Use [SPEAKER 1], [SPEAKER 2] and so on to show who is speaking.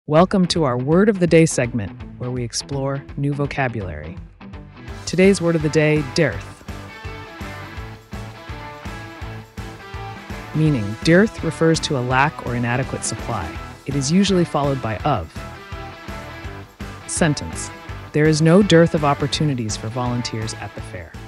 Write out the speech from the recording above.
[SPEAKER 1] Welcome to our Word of the Day segment, where we explore new vocabulary. Today's word of the day, dearth. Meaning, dearth refers to a lack or inadequate supply. It is usually followed by of. Sentence: there is no dearth of opportunities for volunteers at the fair.